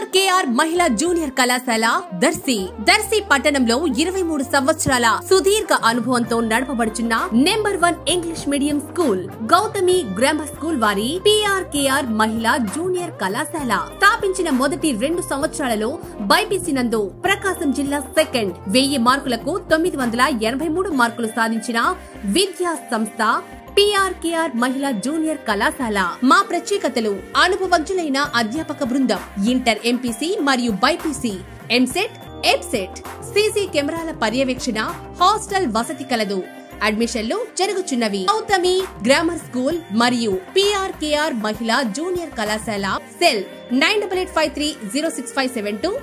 PRKR మహిళా junior కళాశాల దర్శి పట్టణంలో 23 సంవత్సరాల సుదీర్ఘ అనుభవంతో నడపబడుచున్న number 1 English medium school Gautami grammar school వారి PRKR మహిళా జూనియర్ కళాశాల స్థాపించిన మొదటి 2 సంవత్సరాలలో బైపీసీ నందు ప్రకాశం జిల్లా సెకండ్ 1000 మార్కులకు 983 మార్కులు సాధించిన విద్యా సంస్థ PRKR మహిళా జూనియర్ కళాశాల. మా ప్రత్యేకతలు అనుభవజ్ఞులైన అధ్యాపక బృందం, ఇంటర్ ఎంపీసీ మరియు బైపీసీ, ఎంసెట్, ఎబ్సెట్, సీసీ కెమెరాల పర్యవేక్షణ, హాస్టల్ వసతి కలదు. అడ్మిషన్లు జరుగుచున్నవి. గౌతమి గ్రామర్ స్కూల్ మరియు PRKR మహిళా జూనియర్ కళాశాల. సెల్ 9885306572.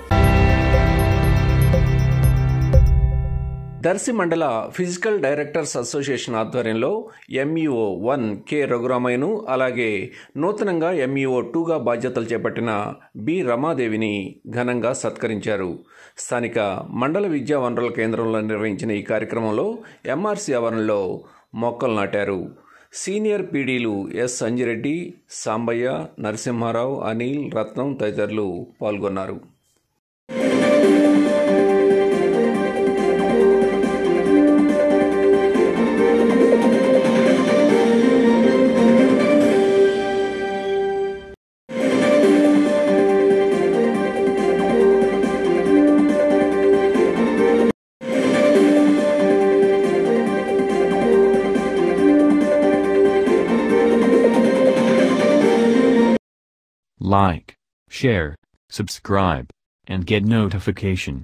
దర్శి మండల ఫిజికల్ డైరెక్టర్స్ అసోసియేషన్ ఆధ్వర్యంలో MEO 1 కె రఘురామయ్యను, అలాగే నూతనంగా MEO 2గా బాధ్యతలు చేపట్టిన బి రమాదేవిని ఘనంగా సత్కరించారు. స్థానిక మండల విద్యా వనరుల కేంద్రంలో నిర్వహించిన ఈ కార్యక్రమంలో MRC ఆవరణలో మొక్కలు నాటారు. సీనియర్ పీడీలు ఎస్ అంజిరెడ్డి, సాంబయ్య, నరసింహారావు, అనిల్, రత్నం తదితరులు పాల్గొన్నారు. Like, share, subscribe, and get notification.